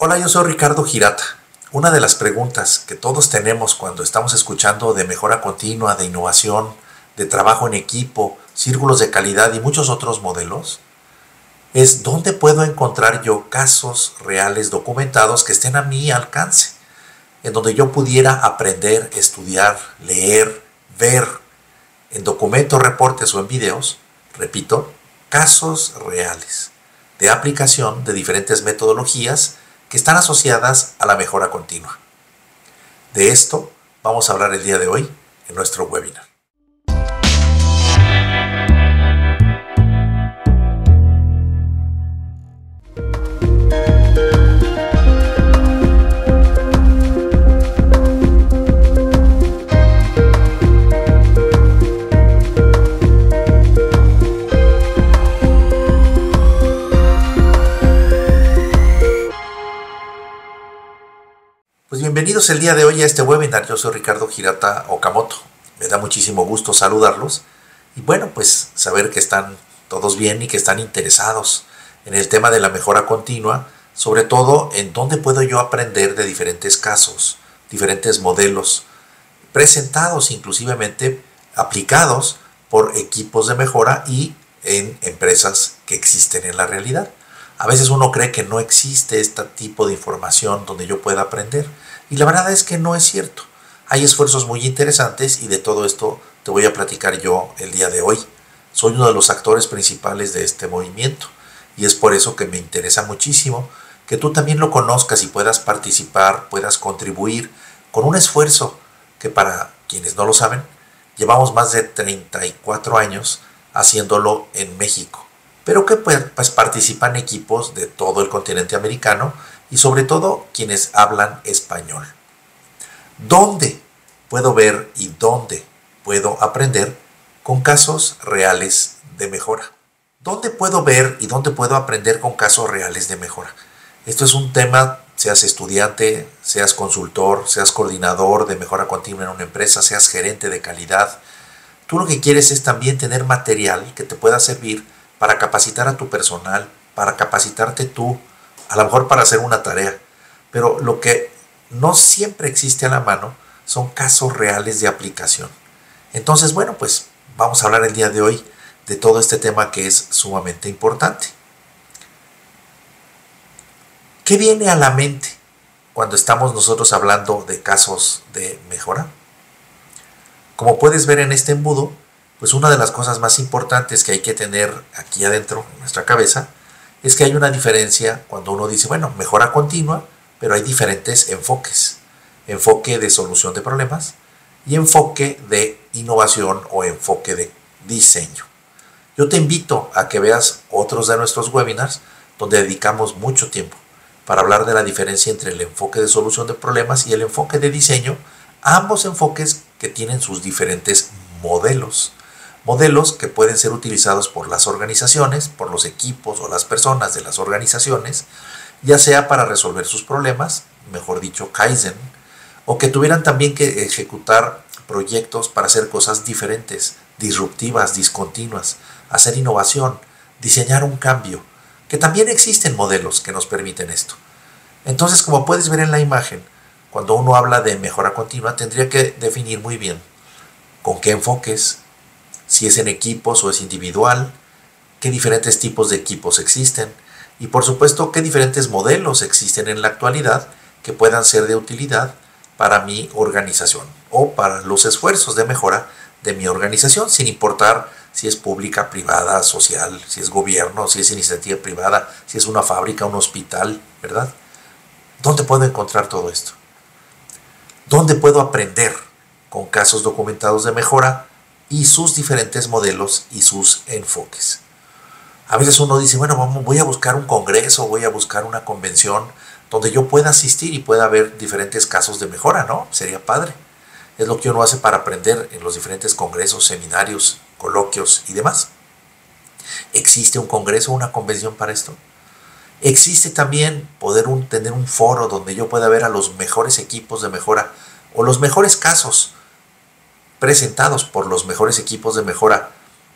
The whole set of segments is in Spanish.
Hola, yo soy Ricardo Girata. Una de las preguntas que todos tenemos cuando estamos escuchando de mejora continua, de innovación, de trabajo en equipo, círculos de calidad y muchos otros modelos, es ¿dónde puedo encontrar yo casos reales documentados que estén a mi alcance? En donde yo pudiera aprender, estudiar, leer, ver en documentos, reportes o en videos, repito, casos reales de aplicación de diferentes metodologías que están asociadas a la mejora continua. De esto vamos a hablar el día de hoy en nuestro webinar. Pues bienvenidos el día de hoy a este webinar. Yo soy Ricardo Girata Okamoto. Me da muchísimo gusto saludarlos y bueno, pues saber que están todos bien y que están interesados en el tema de la mejora continua, sobre todo en dónde puedo yo aprender de diferentes casos, diferentes modelos, presentados inclusivemente aplicados por equipos de mejora y en empresas que existen en la realidad. A veces uno cree que no existe este tipo de información donde yo pueda aprender. Y la verdad es que no es cierto. Hay esfuerzos muy interesantes y de todo esto te voy a platicar yo el día de hoy. Soy uno de los actores principales de este movimiento. Y es por eso que me interesa muchísimo que tú también lo conozcas y puedas participar, puedas contribuir con un esfuerzo que para quienes no lo saben, llevamos más de 34 años haciéndolo en México. Pero que pues participan equipos de todo el continente americano y sobre todo quienes hablan español. ¿Dónde puedo ver y dónde puedo aprender con casos reales de mejora? ¿Dónde puedo ver y dónde puedo aprender con casos reales de mejora? Esto es un tema, seas estudiante, seas consultor, seas coordinador de mejora continua en una empresa, seas gerente de calidad. Tú lo que quieres es también tener material que te pueda servir para capacitar a tu personal, para capacitarte tú, a lo mejor para hacer una tarea. Pero lo que no siempre existe a la mano son casos reales de aplicación. Entonces, bueno, pues vamos a hablar el día de hoy de todo este tema que es sumamente importante. ¿Qué viene a la mente cuando estamos nosotros hablando de casos de mejora? Como puedes ver en este embudo, pues una de las cosas más importantes que hay que tener aquí adentro, en nuestra cabeza, es que hay una diferencia cuando uno dice, bueno, mejora continua, pero hay diferentes enfoques. Enfoque de solución de problemas y enfoque de innovación o enfoque de diseño. Yo te invito a que veas otros de nuestros webinars donde dedicamos mucho tiempo para hablar de la diferencia entre el enfoque de solución de problemas y el enfoque de diseño, ambos enfoques que tienen sus diferentes modelos. Modelos que pueden ser utilizados por las organizaciones, por los equipos o las personas de las organizaciones, ya sea para resolver sus problemas, mejor dicho, Kaizen, o que tuvieran también que ejecutar proyectos para hacer cosas diferentes, disruptivas, discontinuas, hacer innovación, diseñar un cambio, que también existen modelos que nos permiten esto. Entonces, como puedes ver en la imagen, cuando uno habla de mejora continua, tendría que definir muy bien con qué enfoques, si es en equipos o es individual, qué diferentes tipos de equipos existen y por supuesto qué diferentes modelos existen en la actualidad que puedan ser de utilidad para mi organización o para los esfuerzos de mejora de mi organización, sin importar si es pública, privada, social, si es gobierno, si es iniciativa privada, si es una fábrica, un hospital, ¿verdad? ¿Dónde puedo encontrar todo esto? ¿Dónde puedo aprender con casos documentados de mejora y sus diferentes modelos y sus enfoques? A veces uno dice, bueno, voy a buscar un congreso, voy a buscar una convención donde yo pueda asistir y pueda ver diferentes casos de mejora, ¿no? Sería padre. Es lo que uno hace para aprender en los diferentes congresos, seminarios, coloquios y demás. ¿Existe un congreso o una convención para esto? ¿Existe también poder tener un foro donde yo pueda ver a los mejores equipos de mejora o los mejores casos presentados por los mejores equipos de mejora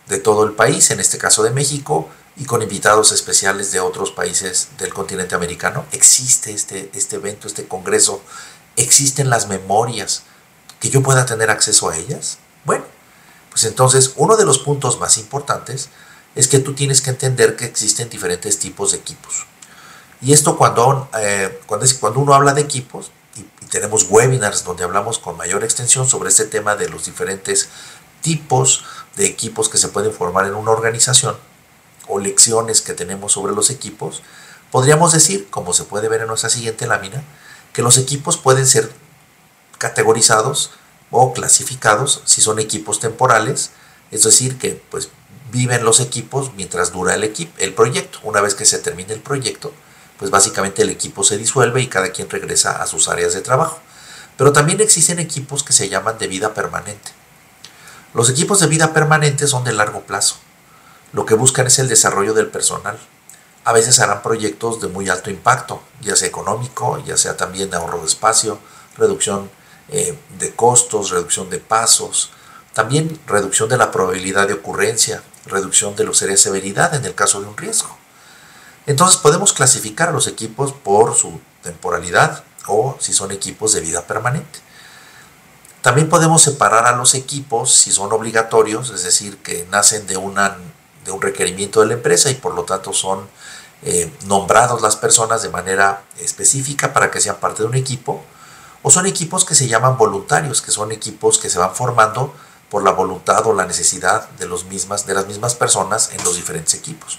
de todo el país, en este caso de México, y con invitados especiales de otros países del continente americano. Existe este evento, este congreso, existen las memorias, que yo pueda tener acceso a ellas. Bueno, pues entonces uno de los puntos más importantes es que tú tienes que entender que existen diferentes tipos de equipos. Y esto cuando uno habla de equipos, y tenemos webinars donde hablamos con mayor extensión sobre este tema de los diferentes tipos de equipos que se pueden formar en una organización, o lecciones que tenemos sobre los equipos, podríamos decir, como se puede ver en nuestra siguiente lámina, que los equipos pueden ser categorizados o clasificados si son equipos temporales, es decir, que pues viven los equipos mientras dura el proyecto. Una vez que se termine el proyecto, pues básicamente el equipo se disuelve y cada quien regresa a sus áreas de trabajo. Pero también existen equipos que se llaman de vida permanente. Los equipos de vida permanente son de largo plazo. Lo que buscan es el desarrollo del personal. A veces harán proyectos de muy alto impacto, ya sea económico, ya sea también de ahorro de espacio, reducción de costos, reducción de pasos, también reducción de la probabilidad de ocurrencia, reducción de la severidad en el caso de un riesgo. Entonces podemos clasificar a los equipos por su temporalidad o si son equipos de vida permanente. También podemos separar a los equipos si son obligatorios, es decir, que nacen de un requerimiento de la empresa y por lo tanto son nombrados las personas de manera específica para que sean parte de un equipo, o son equipos que se llaman voluntarios, que son equipos que se van formando por la voluntad o la necesidad de las mismas personas en los diferentes equipos.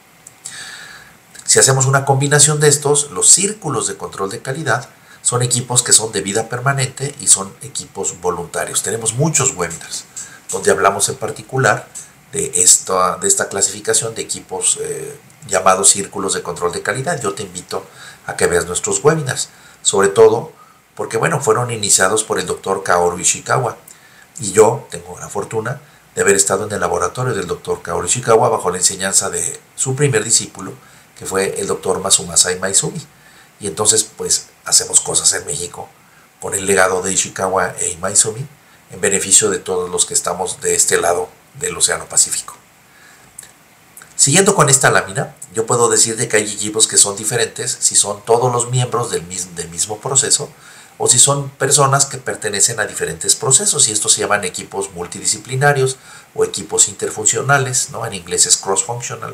Si hacemos una combinación de estos, los círculos de control de calidad son equipos que son de vida permanente y son equipos voluntarios. Tenemos muchos webinars donde hablamos en particular de esta clasificación de equipos llamados círculos de control de calidad. Yo te invito a que veas nuestros webinars, sobre todo porque fueron iniciados por el doctor Kaoru Ishikawa, y yo tengo la fortuna de haber estado en el laboratorio del doctor Kaoru Ishikawa bajo la enseñanza de su primer discípulo, que fue el doctor Masamasai Maizumi. Y entonces pues hacemos cosas en México con el legado de Ishikawa e Maizumi en beneficio de todos los que estamos de este lado del Océano Pacífico. Siguiendo con esta lámina, yo puedo decir de que hay equipos que son diferentes si son todos los miembros del mismo proceso o si son personas que pertenecen a diferentes procesos, y estos se llaman equipos multidisciplinarios o equipos interfuncionales, ¿no? En inglés es cross-functional.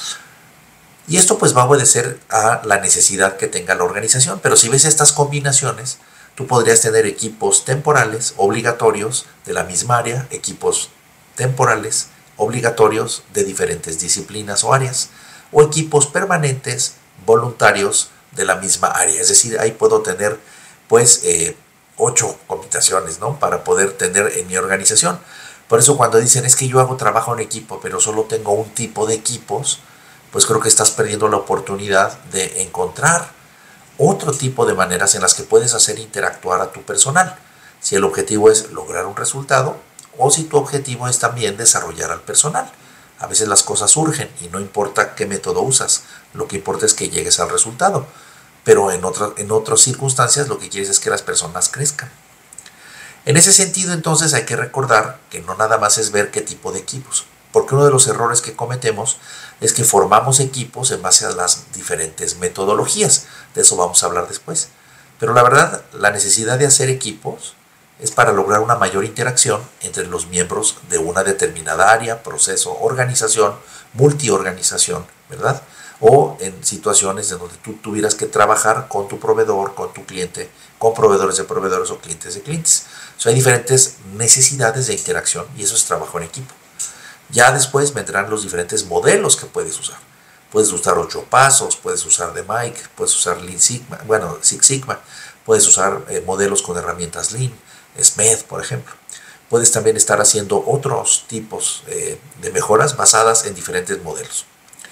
Y esto pues va a obedecer a la necesidad que tenga la organización, pero si ves estas combinaciones, tú podrías tener equipos temporales obligatorios de la misma área, equipos temporales obligatorios de diferentes disciplinas o áreas, o equipos permanentes voluntarios de la misma área. Es decir, ahí puedo tener pues 8 combinaciones, ¿no?, para poder tener en mi organización. Por eso cuando dicen es que yo hago trabajo en equipo pero solo tengo un tipo de equipos, pues creo que estás perdiendo la oportunidad de encontrar otro tipo de maneras en las que puedes hacer interactuar a tu personal, si el objetivo es lograr un resultado o si tu objetivo es también desarrollar al personal. A veces las cosas surgen y no importa qué método usas, lo que importa es que llegues al resultado, pero en otras circunstancias lo que quieres es que las personas crezcan. En ese sentido, entonces, hay que recordar que no nada más es ver qué tipo de equipos, porque uno de los errores que cometemos es que formamos equipos en base a las diferentes metodologías. De eso vamos a hablar después. Pero la verdad, la necesidad de hacer equipos es para lograr una mayor interacción entre los miembros de una determinada área, proceso, organización, multiorganización, ¿verdad? O en situaciones en donde tú tuvieras que trabajar con tu proveedor, con tu cliente, con proveedores de proveedores o clientes de clientes. O sea, hay diferentes necesidades de interacción y eso es trabajo en equipo. Ya después vendrán los diferentes modelos que puedes usar. Puedes usar 8 pasos, puedes usar DMAIC, puedes usar Lean Sigma, Six Sigma, puedes usar modelos con herramientas Lean, SMED, por ejemplo. Puedes también estar haciendo otros tipos de mejoras basadas en diferentes modelos.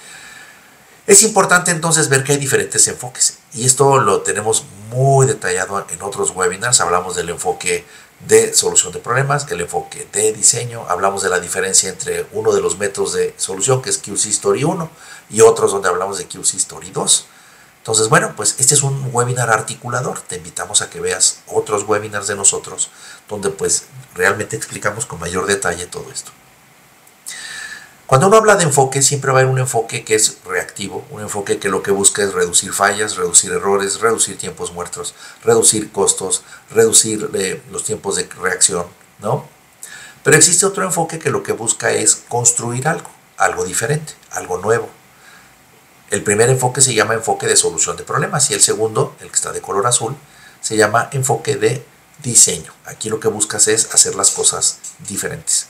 Es importante entonces ver que hay diferentes enfoques, y esto lo tenemos muy detallado en otros webinars. Hablamos del enfoque de solución de problemas, el enfoque de diseño, hablamos de la diferencia entre uno de los métodos de solución, que es QC Story 1, y otros donde hablamos de QC Story 2. Entonces, pues este es un webinar articulador. Te invitamos a que veas otros webinars de nosotros, donde pues realmente explicamos con mayor detalle todo esto. Cuando uno habla de enfoque, siempre va a haber un enfoque que es reactivo, un enfoque que lo que busca es reducir fallas, reducir errores, reducir tiempos muertos, reducir costos, reducir los tiempos de reacción, ¿no? Pero existe otro enfoque que lo que busca es construir algo, algo diferente, algo nuevo. El primer enfoque se llama enfoque de solución de problemas y el segundo, el que está de color azul, se llama enfoque de diseño. Aquí lo que buscas es hacer las cosas diferentes.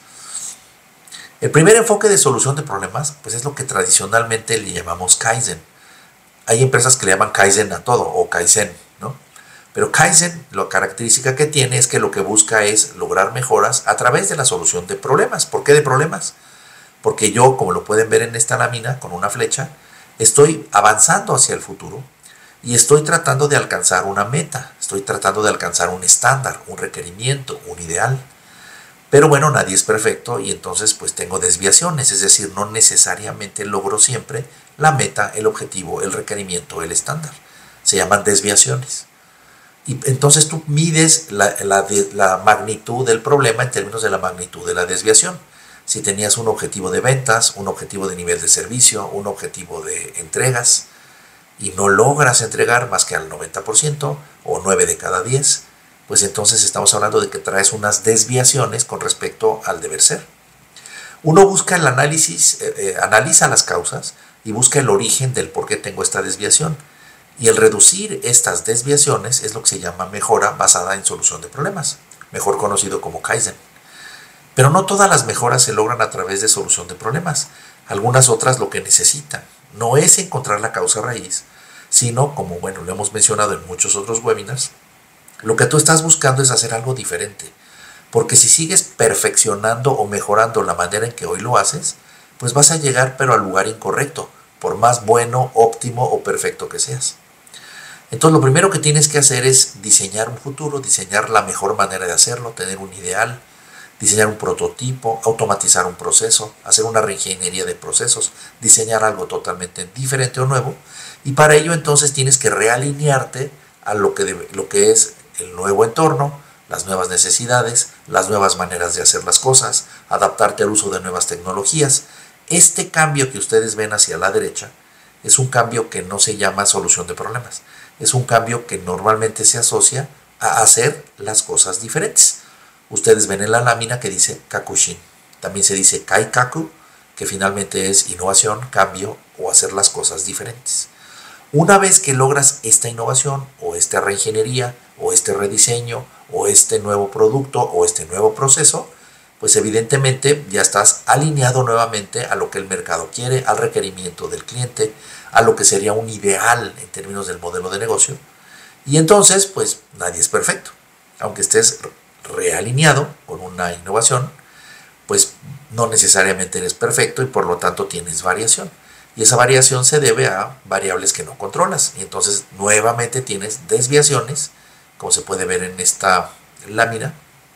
El primer enfoque de solución de problemas, pues es lo que tradicionalmente le llamamos Kaizen. Hay empresas que le llaman Kaizen a todo o Kaizen, ¿no? Pero Kaizen, la característica que tiene es que lo que busca es lograr mejoras a través de la solución de problemas. ¿Por qué de problemas? Porque yo, como lo pueden ver en esta lámina con una flecha, estoy avanzando hacia el futuro y estoy tratando de alcanzar una meta, estoy tratando de alcanzar un estándar, un requerimiento, un ideal. Pero bueno, nadie es perfecto y entonces pues tengo desviaciones, es decir, no necesariamente logro siempre la meta, el objetivo, el requerimiento, el estándar. Se llaman desviaciones. Y entonces tú mides la magnitud del problema en términos de la magnitud de la desviación. Si tenías un objetivo de ventas, un objetivo de nivel de servicio, un objetivo de entregas y no logras entregar más que al 90% o 9 de cada 10, pues entonces estamos hablando de que traes unas desviaciones con respecto al deber ser. Uno busca el análisis, analiza las causas y busca el origen del por qué tengo esta desviación. Y el reducir estas desviaciones es lo que se llama mejora basada en solución de problemas, mejor conocido como Kaizen. Pero no todas las mejoras se logran a través de solución de problemas. Algunas otras lo que necesitan no es encontrar la causa raíz, sino, como bueno, lo hemos mencionado en muchos otros webinars, lo que tú estás buscando es hacer algo diferente. Porque si sigues perfeccionando o mejorando la manera en que hoy lo haces, pues vas a llegar pero al lugar incorrecto, por más bueno, óptimo o perfecto que seas. Entonces lo primero que tienes que hacer es diseñar un futuro, diseñar la mejor manera de hacerlo, tener un ideal, diseñar un prototipo, automatizar un proceso, hacer una reingeniería de procesos, diseñar algo totalmente diferente o nuevo. Y para ello entonces tienes que realinearte a lo que es el nuevo entorno, las nuevas necesidades, las nuevas maneras de hacer las cosas, adaptarte al uso de nuevas tecnologías. Este cambio que ustedes ven hacia la derecha es un cambio que no se llama solución de problemas. Es un cambio que normalmente se asocia a hacer las cosas diferentes. Ustedes ven en la lámina que dice Kakushin. También se dice Kaikaku, que finalmente es innovación, cambio o hacer las cosas diferentes. Una vez que logras esta innovación o esta reingeniería o este rediseño o este nuevo producto o este nuevo proceso, pues evidentemente ya estás alineado nuevamente a lo que el mercado quiere, al requerimiento del cliente, a lo que sería un ideal en términos del modelo de negocio. Y entonces, pues nadie es perfecto. Aunque estés realineado con una innovación, pues no necesariamente eres perfecto y por lo tanto tienes variación. Y esa variación se debe a variables que no controlas. Y entonces nuevamente tienes desviaciones, como se puede ver en esta lámina,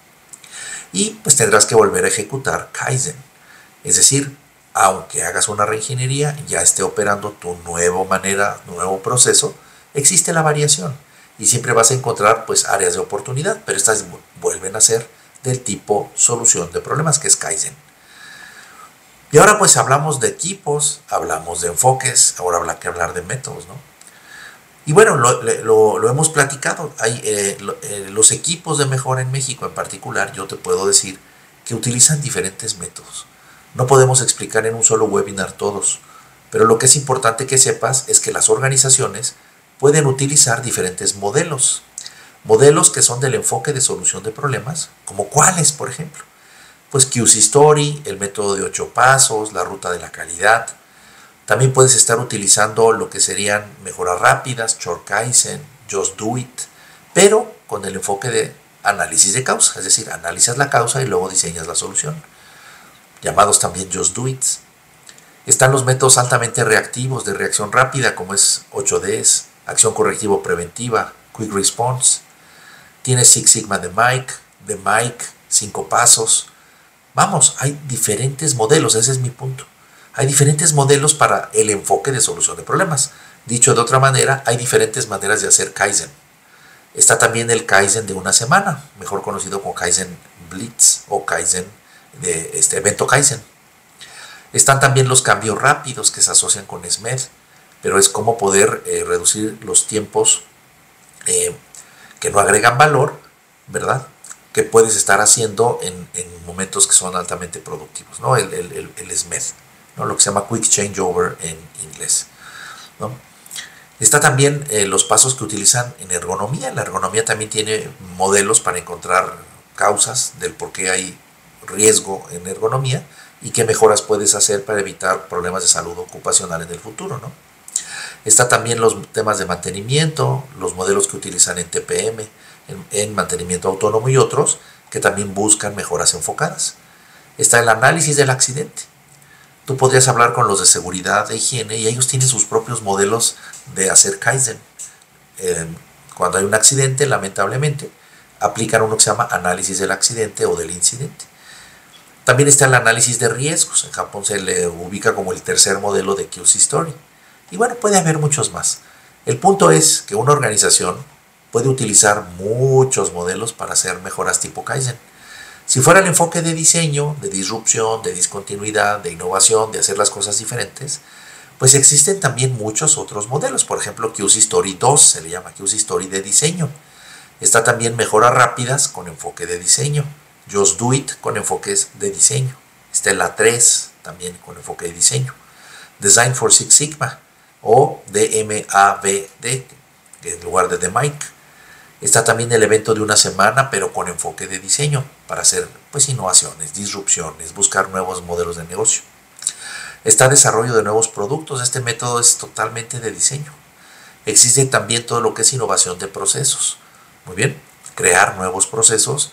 y pues tendrás que volver a ejecutar Kaizen. Es decir, aunque hagas una reingeniería, ya esté operando tu nueva manera, nuevo proceso, existe la variación y siempre vas a encontrar pues áreas de oportunidad, pero estas vuelven a ser del tipo solución de problemas, que es Kaizen. Y ahora pues hablamos de equipos, hablamos de enfoques, ahora habrá que hablar de métodos, ¿no? Y bueno, lo hemos platicado. Hay los equipos de mejora en México en particular, yo te puedo decir que utilizan diferentes métodos. No podemos explicar en un solo webinar todos, pero lo que es importante que sepas es que las organizaciones pueden utilizar diferentes modelos. Modelos que son del enfoque de solución de problemas, como cuáles, por ejemplo. Pues QC Story, el método de 8 pasos, la ruta de la calidad. También puedes estar utilizando lo que serían mejoras rápidas, Short Kaizen, Just Do It, pero con el enfoque de análisis de causa, es decir, analizas la causa y luego diseñas la solución, llamados también Just Do It. Están los métodos altamente reactivos de reacción rápida, como es 8Ds, acción correctivo preventiva, Quick Response. Tienes Six Sigma de Mike, 5 pasos. Vamos, hay diferentes modelos, ese es mi punto. Hay diferentes modelos para el enfoque de solución de problemas. Dicho de otra manera, hay diferentes maneras de hacer Kaizen. Está también el Kaizen de una semana, mejor conocido como Kaizen Blitz o Kaizen de evento Kaizen. Están también los cambios rápidos que se asocian con SMED, pero es como poder reducir los tiempos que no agregan valor, ¿verdad? Que puedes estar haciendo en momentos que son altamente productivos, ¿no? El SMED, ¿no? Lo que se llama Quick Changeover en inglés, ¿no? Está también los pasos que utilizan en ergonomía. La ergonomía también tiene modelos para encontrar causas del por qué hay riesgo en ergonomía y qué mejoras puedes hacer para evitar problemas de salud ocupacional en el futuro, ¿no? Está también los temas de mantenimiento, los modelos que utilizan en TPM, en mantenimiento autónomo y otros que también buscan mejoras enfocadas. Está el análisis del accidente. Tú podrías hablar con los de seguridad e higiene y ellos tienen sus propios modelos de hacer Kaizen. Cuando hay un accidente, lamentablemente, aplican uno que se llama análisis del accidente o del incidente. También está el análisis de riesgos. En Japón se le ubica como el tercer modelo de QC Story. Y bueno, puede haber muchos más. El punto es que una organización puede utilizar muchos modelos para hacer mejoras tipo Kaizen. Si fuera el enfoque de diseño, de disrupción, de discontinuidad, de innovación, de hacer las cosas diferentes, pues existen también muchos otros modelos. Por ejemplo, QC Story 2 se le llama QC Story de diseño. Está también mejoras rápidas con enfoque de diseño. Just Do It con enfoques de diseño. Está la 3 también con enfoque de diseño. Design for Six Sigma o DMABD en lugar de The Mike. Está también el evento de una semana, pero con enfoque de diseño, para hacer pues innovaciones, disrupciones, buscar nuevos modelos de negocio. Está desarrollo de nuevos productos. Este método es totalmente de diseño. Existe también todo lo que es innovación de procesos. Muy bien, crear nuevos procesos,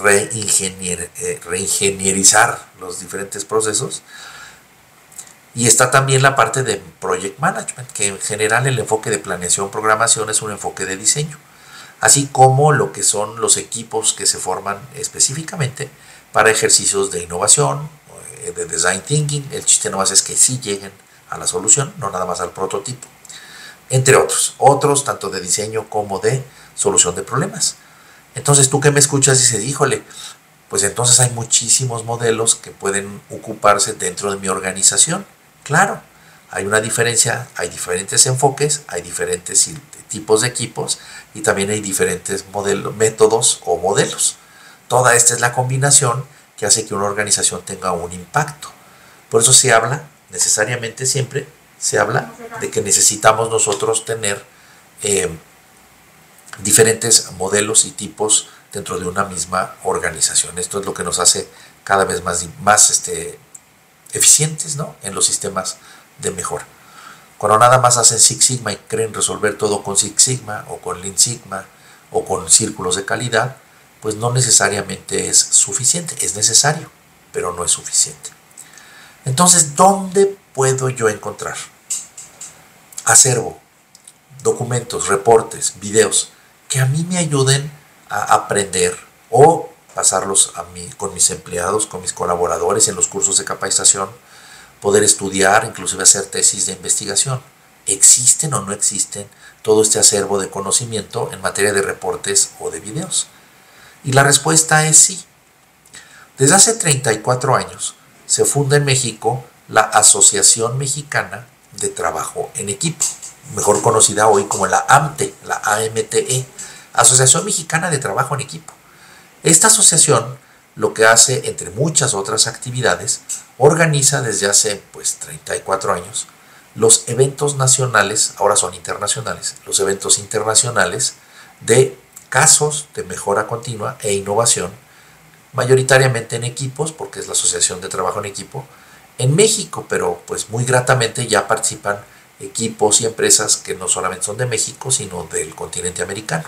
reingenierizar los diferentes procesos. Y está también la parte de Project Management, que en general el enfoque de planeación, programación es un enfoque de diseño, así como lo que son los equipos que se forman específicamente para ejercicios de innovación, de design thinking. El chiste nomás es que sí lleguen a la solución, no nada más al prototipo, entre otros tanto de diseño como de solución de problemas. Entonces tú que me escuchas dices, híjole, pues entonces hay muchísimos modelos que pueden ocuparse dentro de mi organización. Claro, hay una diferencia, hay diferentes enfoques, hay diferentes tipos de equipos y también hay diferentes métodos o modelos. Toda esta es la combinación que hace que una organización tenga un impacto. Por eso se habla, necesariamente siempre, se habla de que necesitamos nosotros tener diferentes modelos y tipos dentro de una misma organización. Esto es lo que nos hace cada vez más eficientes, ¿no?, en los sistemas de mejora. Cuando nada más hacen Six Sigma y creen resolver todo con Six Sigma o con Lean Sigma o con círculos de calidad, pues no necesariamente es suficiente. Es necesario, pero no es suficiente. Entonces, ¿dónde puedo yo encontrar acervo, documentos, reportes, videos que a mí me ayuden a aprender o pasarlos con mis empleados, con mis colaboradores en los cursos de capacitación, poder estudiar, inclusive hacer tesis de investigación? ¿Existen o no existen todo este acervo de conocimiento en materia de reportes o de videos? Y la respuesta es sí. Desde hace 34 años se funda en México la Asociación Mexicana de Trabajo en Equipo, mejor conocida hoy como la AMTE, la AMTE, Asociación Mexicana de Trabajo en Equipo. Esta asociación lo que hace, entre muchas otras actividades, organiza desde hace 34 años los eventos nacionales, ahora son internacionales, los eventos internacionales de casos de mejora continua e innovación, mayoritariamente en equipos, porque es la Asociación de Trabajo en Equipo, en México, pero pues muy gratamente ya participan equipos y empresas que no solamente son de México, sino del continente americano.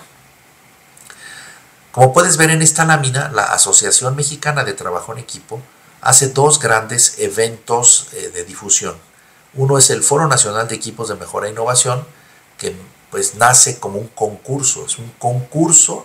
Como puedes ver en esta lámina, la Asociación Mexicana de Trabajo en Equipo hace dos grandes eventos de difusión. Uno es el Foro Nacional de Equipos de Mejora e Innovación, que pues nace como un concurso, es un concurso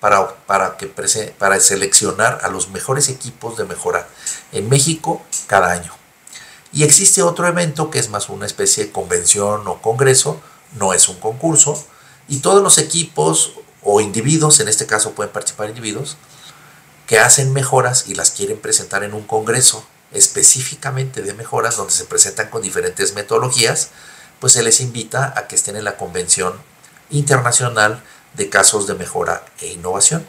para seleccionar a los mejores equipos de mejora en México cada año. Y existe otro evento que es más una especie de convención o congreso, no es un concurso, y todos los equipos o individuos, en este caso pueden participar individuos, que hacen mejoras y las quieren presentar en un congreso específicamente de mejoras, donde se presentan con diferentes metodologías, pues se les invita a que estén en la Convención Internacional de Casos de Mejora e Innovación.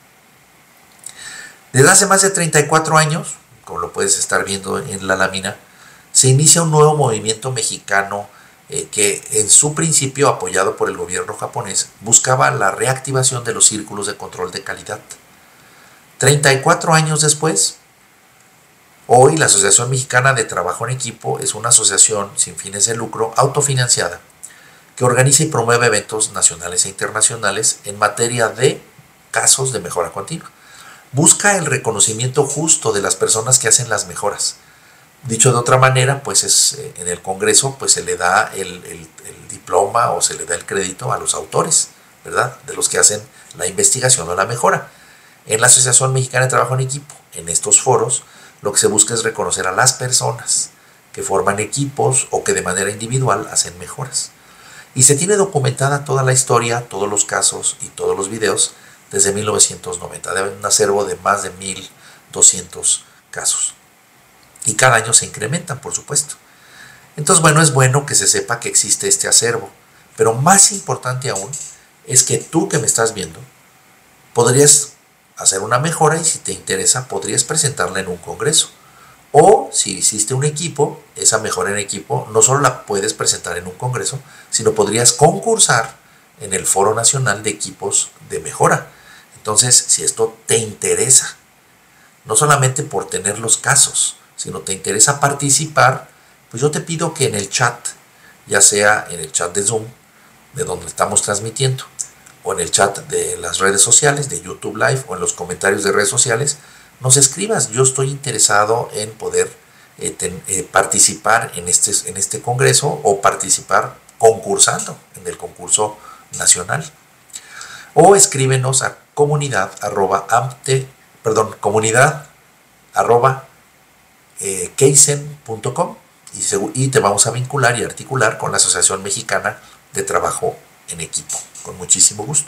Desde hace más de 34 años, como lo puedes estar viendo en la lámina, se inicia un nuevo movimiento mexicano que en su principio, apoyado por el gobierno japonés, buscaba la reactivación de los círculos de control de calidad. 34 años después, hoy la Asociación Mexicana de Trabajo en Equipo es una asociación sin fines de lucro autofinanciada que organiza y promueve eventos nacionales e internacionales en materia de casos de mejora continua. Busca el reconocimiento justo de las personas que hacen las mejoras. Dicho de otra manera, pues en el Congreso pues se le da el diploma o se le da el crédito a los autores, ¿verdad? De los que hacen la investigación o la mejora. En la Asociación Mexicana de Trabajo en Equipo, en estos foros, lo que se busca es reconocer a las personas que forman equipos o que de manera individual hacen mejoras. Y se tiene documentada toda la historia, todos los casos y todos los videos desde 1990. Debe un acervo de más de 1,200 casos. Y cada año se incrementan, por supuesto. Entonces, bueno, es bueno que se sepa que existe este acervo. Pero más importante aún es que tú que me estás viendo podrías hacer una mejora y si te interesa podrías presentarla en un congreso. O si hiciste un equipo, esa mejora en equipo no solo la puedes presentar en un congreso, sino podrías concursar en el Foro Nacional de Equipos de Mejora. Entonces, si esto te interesa, no solamente por tener los casos, sino te interesa participar, pues yo te pido que en el chat, ya sea en el chat de Zoom, de donde estamos transmitiendo, o en el chat de las redes sociales, de YouTube Live, o en los comentarios de redes sociales, nos escribas. Yo estoy interesado en poder participar en este congreso o participar concursando en el concurso nacional. O escríbenos a comunidad@kaizen.com y te vamos a vincular y articular con la Asociación Mexicana de Trabajo en Equipo, con muchísimo gusto.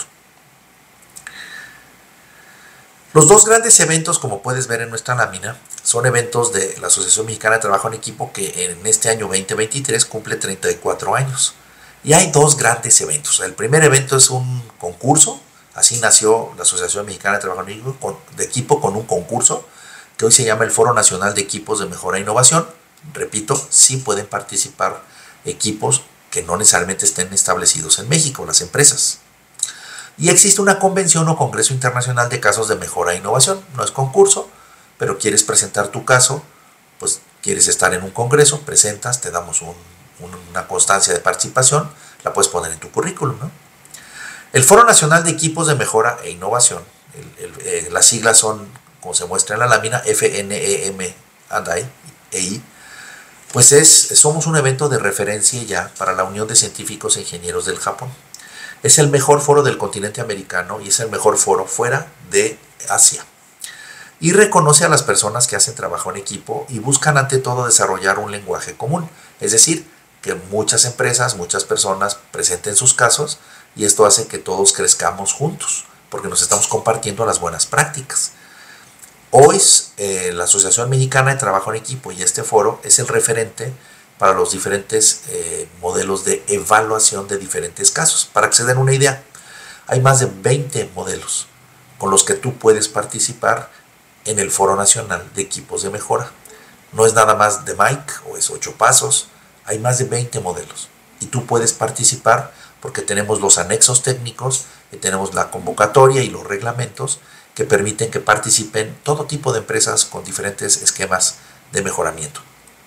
Los dos grandes eventos, como puedes ver en nuestra lámina, son eventos de la Asociación Mexicana de Trabajo en Equipo que en este año 2023 cumple 34 años. Y hay dos grandes eventos. El primer evento es un concurso, así nació la Asociación Mexicana de Trabajo en Equipo con un concurso que hoy se llama el Foro Nacional de Equipos de Mejora e Innovación. Repito, sí pueden participar equipos que no necesariamente estén establecidos en México, las empresas. Y existe una convención o congreso internacional de casos de mejora e innovación. No es concurso, pero quieres presentar tu caso, pues quieres estar en un congreso, presentas, te damos una constancia de participación, la puedes poner en tu currículum, ¿no? El Foro Nacional de Equipos de Mejora e Innovación, las siglas son, como se muestra en la lámina, FNEM EI, pues somos un evento de referencia ya para la Unión de Científicos e Ingenieros del Japón. Es el mejor foro del continente americano y es el mejor foro fuera de Asia. Y reconoce a las personas que hacen trabajo en equipo y buscan ante todo desarrollar un lenguaje común. Es decir, que muchas empresas, muchas personas presenten sus casos y esto hace que todos crezcamos juntos porque nos estamos compartiendo las buenas prácticas. Hoy la Asociación Mexicana de Trabajo en Equipo y este foro es el referente para los diferentes modelos de evaluación de diferentes casos. Para que se den una idea, hay más de 20 modelos con los que tú puedes participar en el Foro Nacional de Equipos de Mejora. No es nada más de Mike o es 8 pasos, hay más de 20 modelos y tú puedes participar porque tenemos los anexos técnicos, tenemos la convocatoria y los reglamentos que permiten que participen todo tipo de empresas con diferentes esquemas de mejoramiento.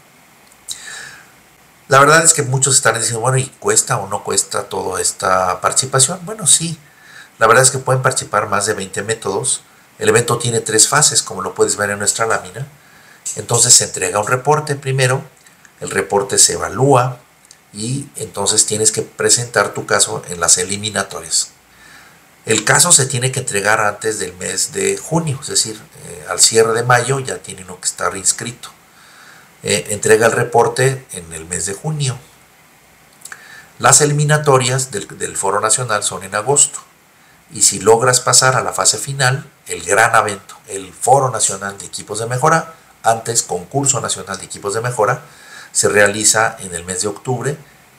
La verdad es que muchos están diciendo, bueno, ¿y cuesta o no cuesta toda esta participación? Bueno, sí. La verdad es que pueden participar más de 20 métodos. El evento tiene 3 fases, como lo puedes ver en nuestra lámina. Entonces se entrega un reporte primero, el reporte se evalúa y entonces tienes que presentar tu caso en las eliminatorias. El caso se tiene que entregar antes del mes de junio, es decir, al cierre de mayo ya tiene uno que estar inscrito. Entrega el reporte en el mes de junio. Las eliminatorias del Foro Nacional son en agosto. Y si logras pasar a la fase final, el gran evento, el Foro Nacional de Equipos de Mejora, antes Concurso Nacional de Equipos de Mejora, se realiza en el mes de octubre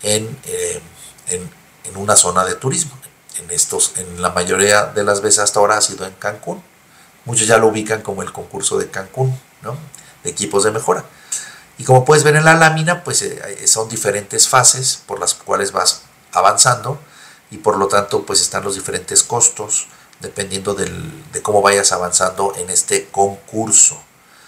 en una zona de turismo. En la mayoría de las veces hasta ahora ha sido en Cancún. Muchos ya lo ubican como el concurso de Cancún, ¿no? De equipos de mejora. Y como puedes ver en la lámina, pues son diferentes fases por las cuales vas avanzando y por lo tanto pues están los diferentes costos dependiendo de cómo vayas avanzando en este concurso.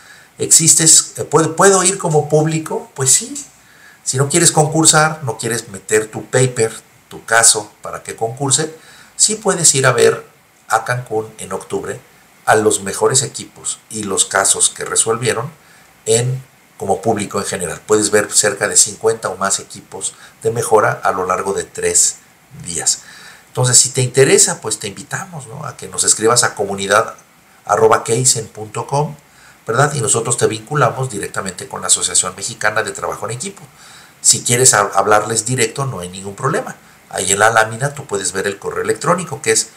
¿Puedo ir como público? Pues sí. Si no quieres concursar, no quieres meter tu paper, tu caso para que concurse, sí puedes ir a ver a Cancún en octubre a los mejores equipos y los casos que resolvieron como público en general. Puedes ver cerca de 50 o más equipos de mejora a lo largo de 3 días. Entonces, si te interesa, pues te invitamos, ¿no?, a que nos escribas a comunidad@keisen.com, ¿verdad? Y nosotros te vinculamos directamente con la Asociación Mexicana de Trabajo en Equipo. Si quieres hablarles directo, no hay ningún problema. Ahí en la lámina tú puedes ver el correo electrónico, que es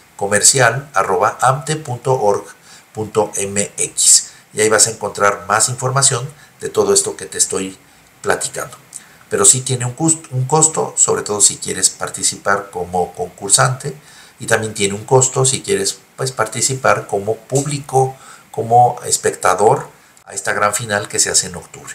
comercial@amte.org.mx. Y ahí vas a encontrar más información de todo esto que te estoy platicando. Pero sí tiene un costo, sobre todo si quieres participar como concursante, y también tiene un costo si quieres pues participar como público, como espectador a esta gran final que se hace en octubre.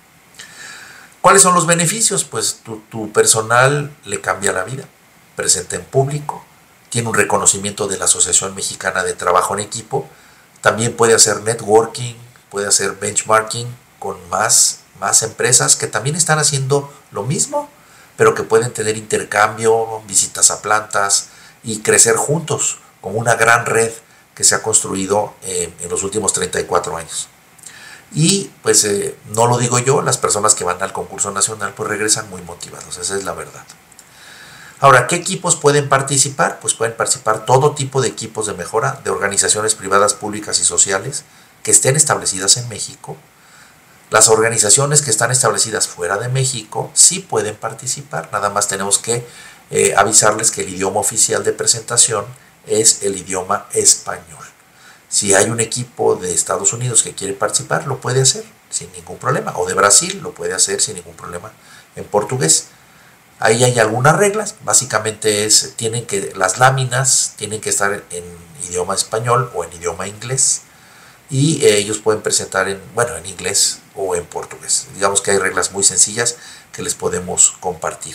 ¿Cuáles son los beneficios? Pues tu personal le cambia la vida, presenta en público, tiene un reconocimiento de la Asociación Mexicana de Trabajo en Equipo, también puede hacer networking, puede hacer benchmarking con más empresas que también están haciendo lo mismo, pero que pueden tener intercambio, visitas a plantas y crecer juntos como una gran red que se ha construido en los últimos 34 años. Y pues no lo digo yo, las personas que van al concurso nacional pues regresan muy motivados, esa es la verdad. Ahora, ¿qué equipos pueden participar? Pues pueden participar todo tipo de equipos de mejora de organizaciones privadas, públicas y sociales que estén establecidas en México. Las organizaciones que están establecidas fuera de México sí pueden participar, nada más tenemos que avisarles que el idioma oficial de presentación es el idioma español. Si hay un equipo de Estados Unidos que quiere participar, lo puede hacer sin ningún problema, o de Brasil lo puede hacer sin ningún problema en portugués. Ahí hay algunas reglas, básicamente las láminas tienen que estar en idioma español o en idioma inglés, y ellos pueden presentar en inglés o en portugués. Digamos que hay reglas muy sencillas que les podemos compartir.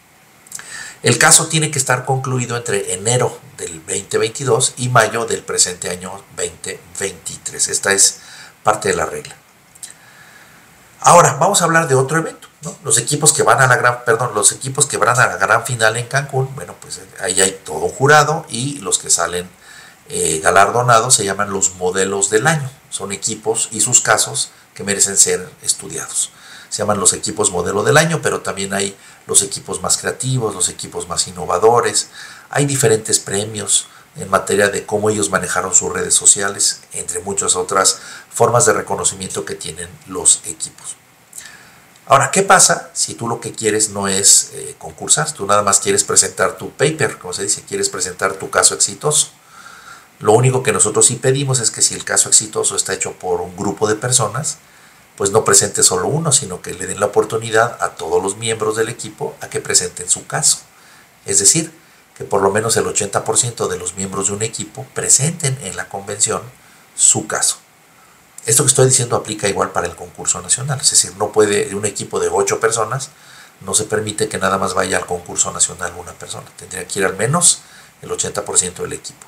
El caso tiene que estar concluido entre enero del 2022 y mayo del presente año 2023. Esta es parte de la regla. Ahora, vamos a hablar de otro evento, ¿no? Los equipos que van a la gran final en Cancún, bueno, pues ahí hay todo un jurado y los que salen galardonados se llaman los modelos del año. Son equipos y sus casos que merecen ser estudiados. Se llaman los equipos modelo del año, pero también hay los equipos más creativos, los equipos más innovadores. Hay diferentes premios en materia de cómo ellos manejaron sus redes sociales, entre muchas otras formas de reconocimiento que tienen los equipos. Ahora, ¿qué pasa si tú lo que quieres no es concursar? Tú nada más quieres presentar tu paper, como se dice, quieres presentar tu caso exitoso. Lo único que nosotros sí pedimos es que si el caso exitoso está hecho por un grupo de personas, pues no presente solo uno, sino que le den la oportunidad a todos los miembros del equipo a que presenten su caso. Es decir, que por lo menos el 80% de los miembros de un equipo presenten en la convención su caso. Esto que estoy diciendo aplica igual para el concurso nacional, es decir, no puede un equipo de 8 personas, no se permite que nada más vaya al concurso nacional una persona, tendría que ir al menos el 80% del equipo.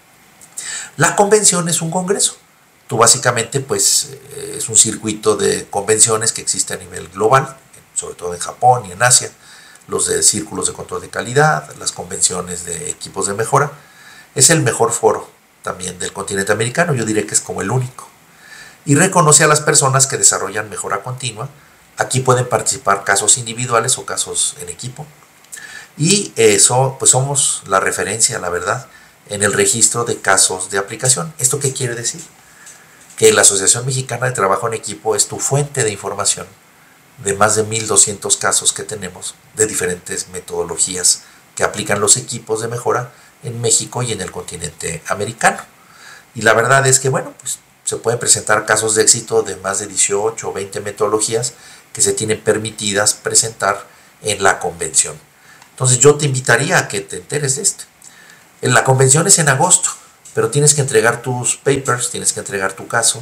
La convención es un congreso. Tú básicamente pues es un circuito de convenciones que existe a nivel global, sobre todo en Japón y en Asia, los de círculos de control de calidad, las convenciones de equipos de mejora. Es el mejor foro también del continente americano, yo diré que es como el único. Y reconoce a las personas que desarrollan mejora continua. Aquí pueden participar casos individuales o casos en equipo. Y eso, pues somos la referencia, la verdad, en el registro de casos de aplicación. ¿Esto qué quiere decir? Que la Asociación Mexicana de Trabajo en Equipo es tu fuente de información de más de 1,200 casos que tenemos de diferentes metodologías que aplican los equipos de mejora en México y en el continente americano. Y la verdad es que, bueno, pues se pueden presentar casos de éxito de más de 18 o 20 metodologías que se tienen permitidas presentar en la convención. Entonces yo te invitaría a que te enteres de esto. La convención es en agosto, pero tienes que entregar tus papers, tienes que entregar tu caso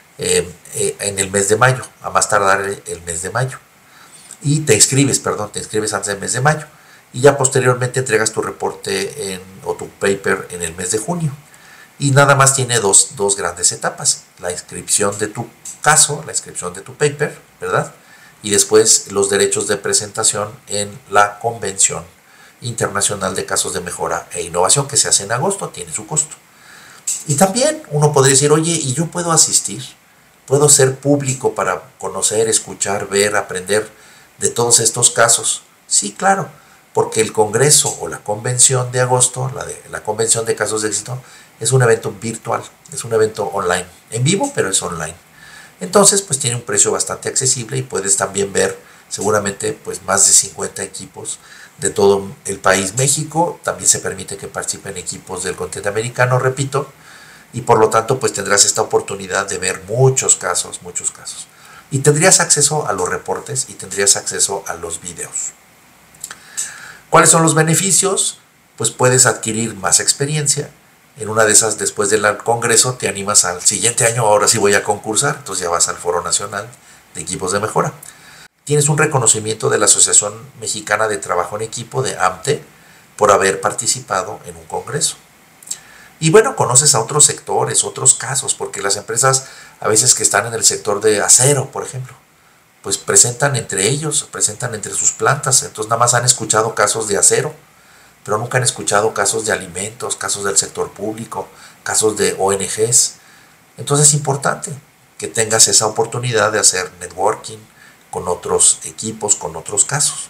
en el mes de mayo, a más tardar el mes de mayo. Y te inscribes antes del mes de mayo. Y ya posteriormente entregas tu reporte o tu paper en el mes de junio. Y nada más tiene dos grandes etapas: la inscripción de tu caso, la inscripción de tu paper, ¿verdad? Y después los derechos de presentación en la Convención Internacional de Casos de Mejora e Innovación, que se hace en agosto, tiene su costo. Y también uno podría decir, oye, ¿y yo puedo asistir? ¿Puedo ser público para conocer, escuchar, ver, aprender de todos estos casos? Sí, claro, porque el Congreso o la Convención de agosto, la Convención de Casos de Éxito, es un evento virtual, es un evento online, en vivo, pero es online. Entonces, pues tiene un precio bastante accesible y puedes también ver seguramente pues más de 50 equipos de todo el país. México también se permite que participen equipos del continente americano, repito, y por lo tanto pues tendrás esta oportunidad de ver muchos casos. Y tendrías acceso a los reportes y tendrías acceso a los videos. ¿Cuáles son los beneficios? Pues puedes adquirir más experiencia. En una de esas, después del congreso, te animas al siguiente año, ahora sí voy a concursar, entonces ya vas al Foro Nacional de Equipos de Mejora. Tienes un reconocimiento de la Asociación Mexicana de Trabajo en Equipo, de AMTE, por haber participado en un congreso. Y bueno, conoces a otros sectores, otros casos, porque las empresas a veces que están en el sector de acero, por ejemplo, pues presentan entre ellos, presentan entre sus plantas, entonces nada más han escuchado casos de acero, pero nunca han escuchado casos de alimentos, casos del sector público, casos de ONGs. Entonces es importante que tengas esa oportunidad de hacer networking con otros equipos, con otros casos.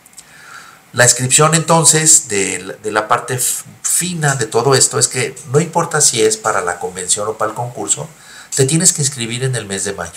La inscripción entonces de la parte fina de todo esto es que no importa si es para la convención o para el concurso, te tienes que inscribir en el mes de mayo.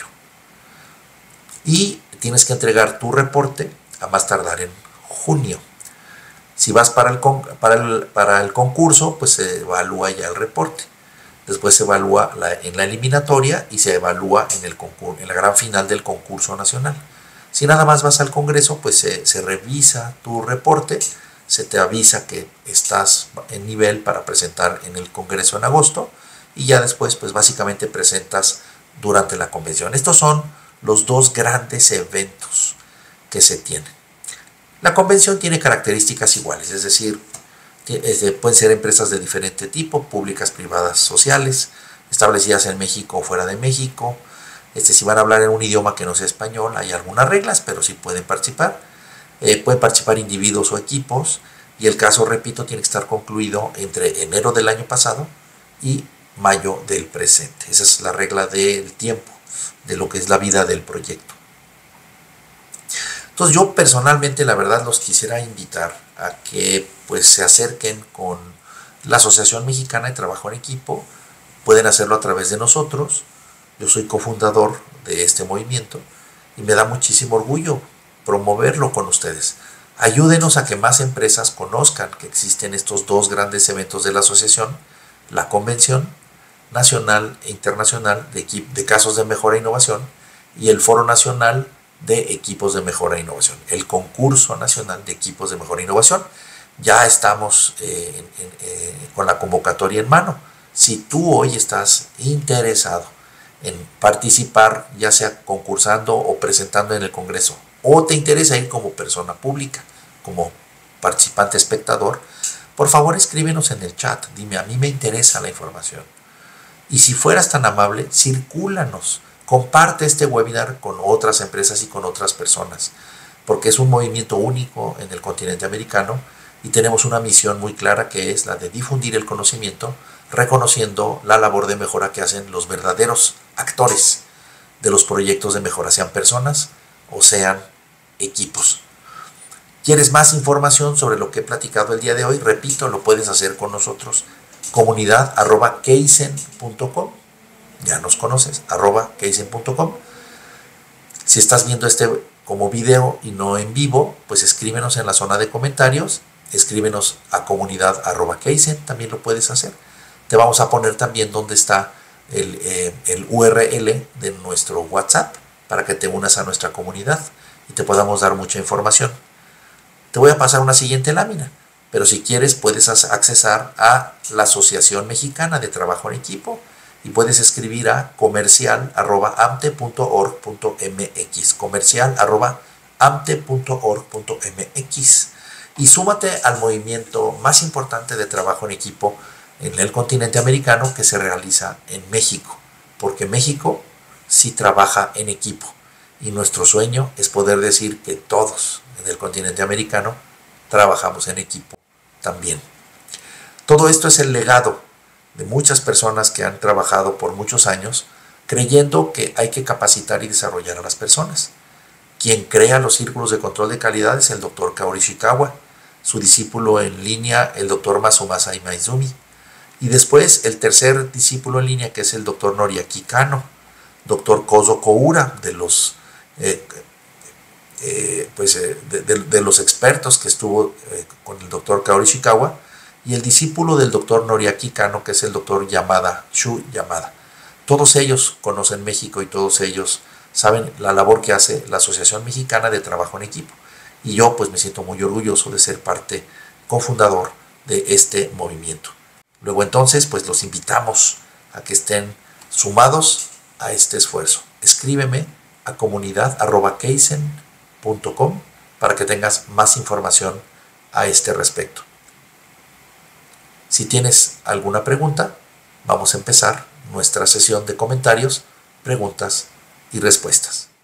Y tienes que entregar tu reporte a más tardar en junio. Si vas para el concurso, pues se evalúa ya el reporte. Después se evalúa en la eliminatoria y se evalúa en la gran final del concurso nacional. Si nada más vas al congreso, pues se revisa tu reporte, se te avisa que estás en nivel para presentar en el congreso en agosto y ya después, pues básicamente presentas durante la convención. Estos son los dos grandes eventos que se tienen. La convención tiene características iguales, es decir, pueden ser empresas de diferente tipo, públicas, privadas, sociales, establecidas en México o fuera de México. Si van a hablar en un idioma que no sea español, hay algunas reglas, pero sí pueden participar. Pueden participar individuos o equipos, y el caso, repito, tiene que estar concluido entre enero del año pasado y mayo del presente. Esa es la regla del tiempo, de lo que es la vida del proyecto. Entonces yo personalmente, la verdad, los quisiera invitar a que pues se acerquen con la Asociación Mexicana de Trabajo en Equipo. Pueden hacerlo a través de nosotros. Yo soy cofundador de este movimiento y me da muchísimo orgullo promoverlo con ustedes. Ayúdenos a que más empresas conozcan que existen estos dos grandes eventos de la asociación: la Convención Nacional e Internacional de Casos de Mejora e Innovación y el Foro Nacional de Equipos de Mejora e Innovación, el Concurso Nacional de Equipos de Mejora e Innovación. Ya estamos con la convocatoria en mano. Si tú hoy estás interesado en participar, ya sea concursando o presentando en el Congreso, o te interesa ir como persona pública, como participante espectador, por favor escríbenos en el chat, dime, a mí me interesa la información. Y si fueras tan amable, circúlanos, comparte este webinar con otras empresas y con otras personas, porque es un movimiento único en el continente americano y tenemos una misión muy clara, que es la de difundir el conocimiento, reconociendo la labor de mejora que hacen los verdaderos actores de los proyectos de mejora, sean personas o sean equipos. ¿Quieres más información sobre lo que he platicado el día de hoy? Repito, lo puedes hacer con nosotros. comunidad@kaizen.com. Ya nos conoces, @kaizen.com. Si estás viendo este como video y no en vivo, pues escríbenos en la zona de comentarios, escríbenos a comunidad@kaizen, también lo puedes hacer. Te vamos a poner también dónde está el URL de nuestro WhatsApp para que te unas a nuestra comunidad y te podamos dar mucha información. Te voy a pasar una siguiente lámina, pero si quieres puedes accesar a la Asociación Mexicana de Trabajo en Equipo y puedes escribir a comercial@amte.org.mx, comercial@amte.org.mx, y súmate al movimiento más importante de trabajo en equipo en el continente americano, que se realiza en México, porque México sí trabaja en equipo y nuestro sueño es poder decir que todos en el continente americano trabajamos en equipo también. Todo esto es el legado de muchas personas que han trabajado por muchos años creyendo que hay que capacitar y desarrollar a las personas. Quien crea los círculos de control de calidad es el doctor Kaori Ishikawa, su discípulo en línea el doctor Masumasa Imaizumi, y después el tercer discípulo en línea, que es el doctor Noriaki Kano, doctor Kozo Koura, de los los expertos que estuvo con el doctor Kaori Ishikawa, y el discípulo del doctor Noriaki Kano, que es el doctor Shu Yamada. Todos ellos conocen México y todos ellos saben la labor que hace la Asociación Mexicana de Trabajo en Equipo. Y yo pues me siento muy orgulloso de ser parte cofundador de este movimiento. Luego entonces pues los invitamos a que estén sumados a este esfuerzo. Escríbeme a comunidad@kaizen.com para que tengas más información a este respecto. Si tienes alguna pregunta, vamos a empezar nuestra sesión de comentarios, preguntas y respuestas.